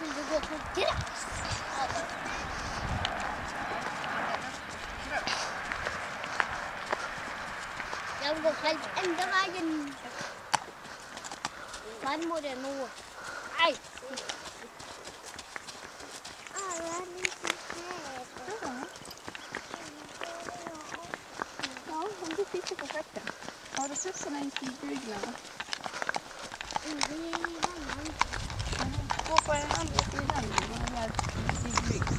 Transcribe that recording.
skulle du gå på gräs. Jag går själv ända vägen. Farmor är nog. Nej. Ja, om du tittar på fläkten. Har du sett sådana i byggnader? Gå på en andra sidan i bygg.